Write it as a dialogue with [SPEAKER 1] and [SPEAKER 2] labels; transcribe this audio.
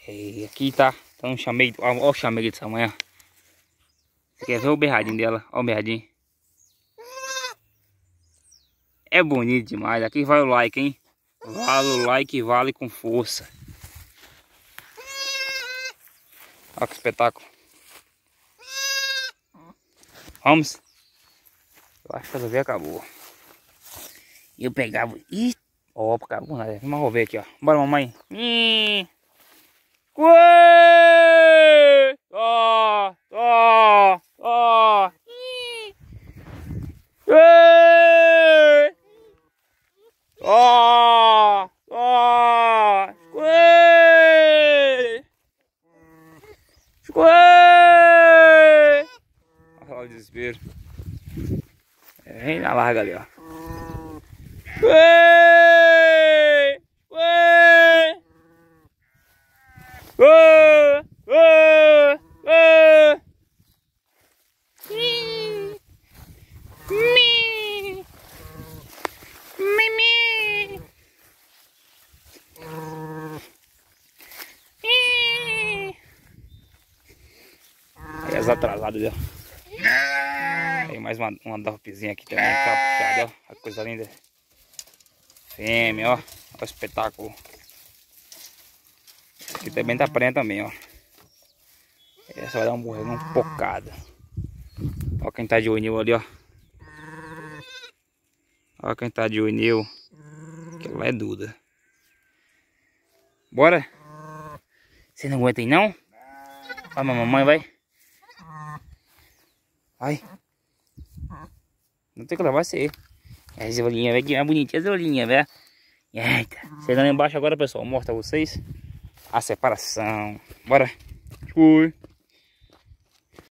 [SPEAKER 1] E aqui tá. Então chamei. Ó o chamego dessa manhã. Você quer ver o berradinho dela? Ó o berradinho. É bonito demais. Aqui vai o like, hein? Vale o like, vale com força. Olha que espetáculo. Vamos. Eu acho que a ver acabou. E eu pegava. Ih! Ó, acabou nada. Vamos ver aqui, ó. Bora, mamãe. Ué! Ó! Ó! Ó! Ué! Ó! Ó! Ué! Ué! Olha o desespero. Vem na larga ali, ó. Ué! Ué! Ué! Ué! Ué! Aí as atrasadas, ó. Tem mais uma dorpezinha aqui também, capuchada, ó. A coisa linda. Fêmea, ó. Olha o espetáculo. Aqui também tá prenha também, ó. Essa vai dar um pocado. Ó quem tá de unil ali, ó. Ó quem tá de unil. Aquilo lá é Duda. Bora? Você não aguenta aí não? Vai, mamãe, vai. Vai. Não tem que levar você. Essa olhinha, velho, que é bonitinha essa olhinha, velho. Eita. Chegando lá embaixo agora, pessoal. Mostra a vocês a separação. Bora. Fui.